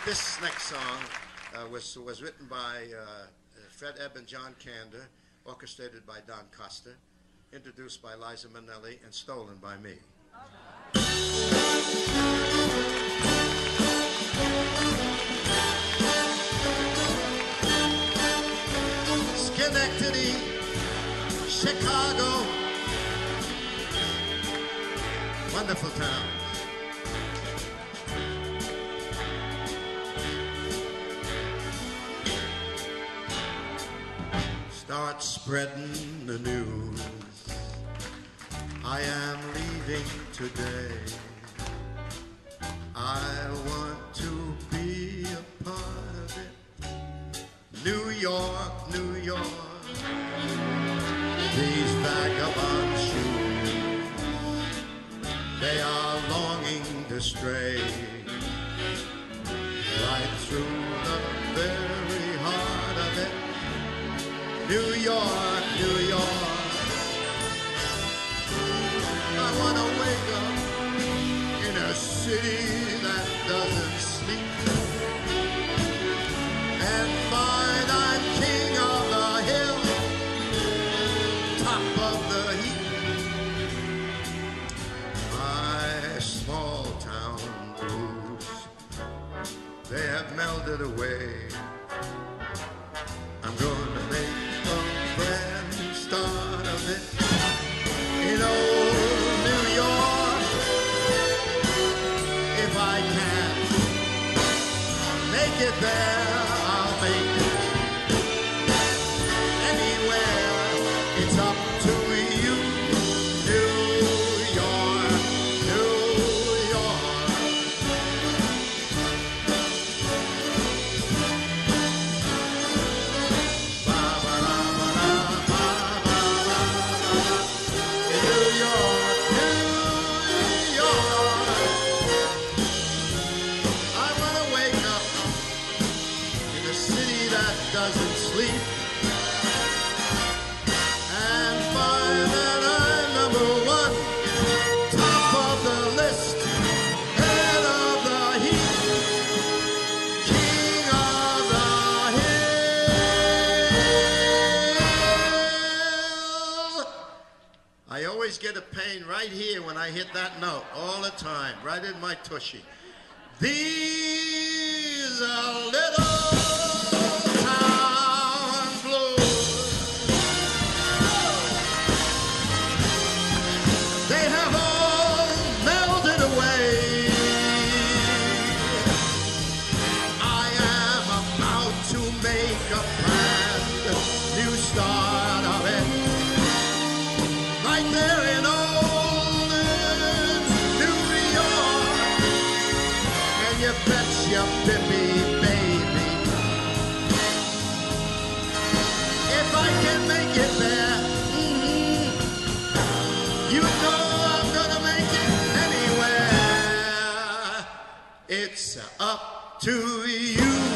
This next song was written by Fred Ebb and John Kander, orchestrated by Don Costa, introduced by Liza Minnelli, and stolen by me. Schenectady, Chicago, wonderful town. Start spreading the news. I am leaving today. I want to be a part of it. New York, New York, these vagabond shoes, they are longing to stray right through the very heart of it. New York, New York, I want to wake up in a city that doesn't sleep and find I'm king of the hill, top of the heap. My small town blues, they have melded away. I'm going to make a brand new start of it in old New York. If I can make it there, I'll make it anywhere. It's up to you, New York, New York. Doesn't sleep and find that I'm number one, top of the list, head of the heap, king of the hill. I always get a pain right here when I hit that note, all the time, right in my tushy. These are little make a brand new start of it right there in old New York. And you bet your Bippy baby, if I can make it there, you know I'm gonna make it anywhere. It's up to you.